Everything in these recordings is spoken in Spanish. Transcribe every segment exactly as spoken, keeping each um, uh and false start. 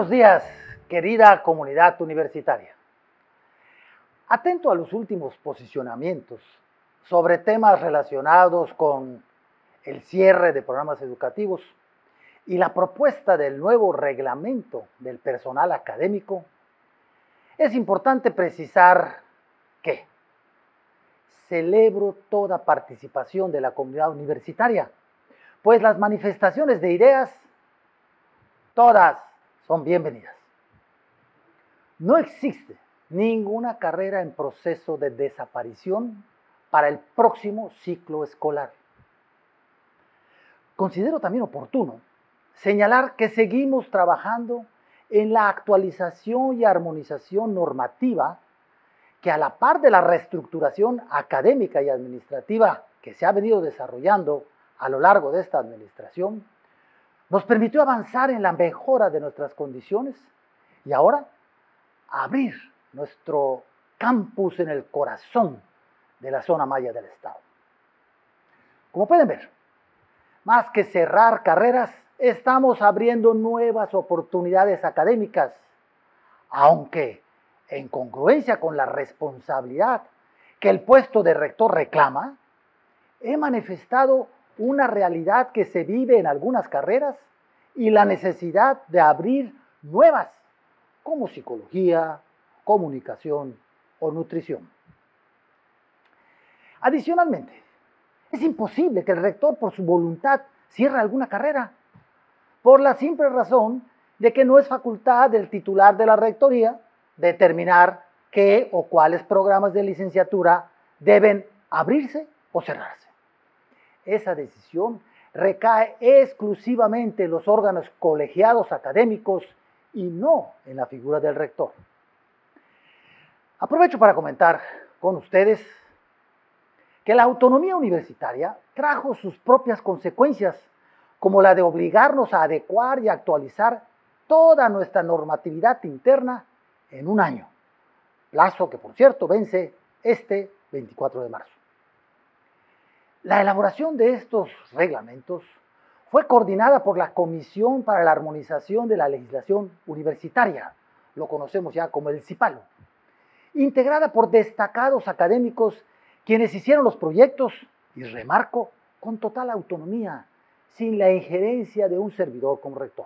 buenos días, querida comunidad universitaria. Atento a los últimos posicionamientos sobre temas relacionados con el cierre de programas educativos y la propuesta del nuevo reglamento del personal académico, es importante precisar que celebro toda participación de la comunidad universitaria, pues las manifestaciones de ideas, todas son bienvenidas. No existe ninguna carrera en proceso de desaparición para el próximo ciclo escolar. Considero también oportuno señalar que seguimos trabajando en la actualización y armonización normativa que, a la par de la reestructuración académica y administrativa que se ha venido desarrollando a lo largo de esta administración, nos permitió avanzar en la mejora de nuestras condiciones y ahora abrir nuestro campus en el corazón de la zona maya del estado. Como pueden ver, más que cerrar carreras, estamos abriendo nuevas oportunidades académicas, aunque en congruencia con la responsabilidad que el puesto de rector reclama, he manifestado una realidad que se vive en algunas carreras y la necesidad de abrir nuevas, como psicología, comunicación o nutrición. Adicionalmente, es imposible que el rector por su voluntad cierre alguna carrera, por la simple razón de que no es facultad del titular de la rectoría determinar qué o cuáles programas de licenciatura deben abrirse o cerrarse. Esa decisión recae exclusivamente en los órganos colegiados académicos y no en la figura del rector. Aprovecho para comentar con ustedes que la autonomía universitaria trajo sus propias consecuencias, como la de obligarnos a adecuar y actualizar toda nuestra normatividad interna en un año, plazo que, por cierto, vence este veinticuatro de marzo. La elaboración de estos reglamentos fue coordinada por la Comisión para la Armonización de la Legislación Universitaria, lo conocemos ya como el CIPALO, integrada por destacados académicos quienes hicieron los proyectos, y remarco, con total autonomía, sin la injerencia de un servidor como rector.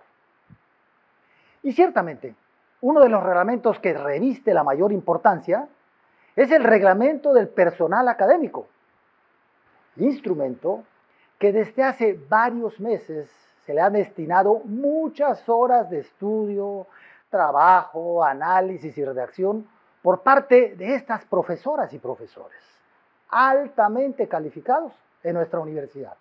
Y ciertamente, uno de los reglamentos que reviste la mayor importancia es el reglamento del personal académico, instrumento que desde hace varios meses se le han destinado muchas horas de estudio, trabajo, análisis y redacción por parte de estas profesoras y profesores, altamente calificados en nuestra universidad.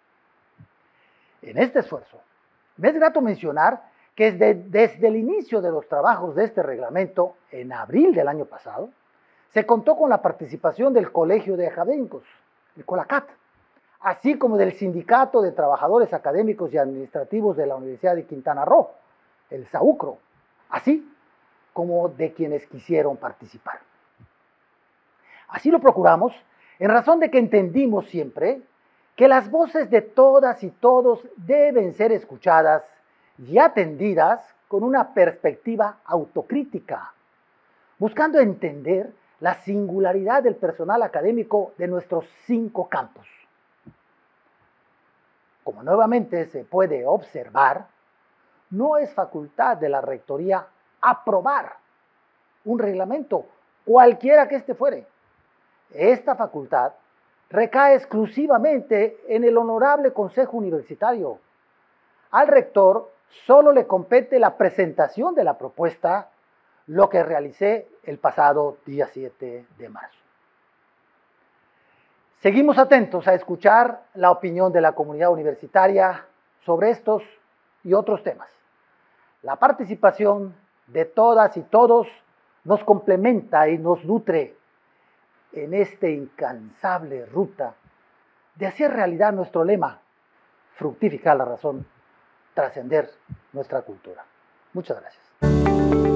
En este esfuerzo, me es grato mencionar que desde, desde el inicio de los trabajos de este reglamento, en abril del año pasado, se contó con la participación del Colegio de Académicos, el COLACAT, así como del Sindicato de Trabajadores Académicos y Administrativos de la Universidad de Quintana Roo, el SAUCRO, así como de quienes quisieron participar. Así lo procuramos en razón de que entendimos siempre que las voces de todas y todos deben ser escuchadas y atendidas con una perspectiva autocrítica, buscando entender la singularidad del personal académico de nuestros cinco campus. Como nuevamente se puede observar, no es facultad de la rectoría aprobar un reglamento, cualquiera que éste fuere. Esta facultad recae exclusivamente en el Honorable Consejo Universitario. Al rector solo le compete la presentación de la propuesta, lo que realicé el pasado día siete de marzo. Seguimos atentos a escuchar la opinión de la comunidad universitaria sobre estos y otros temas. La participación de todas y todos nos complementa y nos nutre en esta incansable ruta de hacer realidad nuestro lema, fructificar la razón, trascender nuestra cultura. Muchas gracias.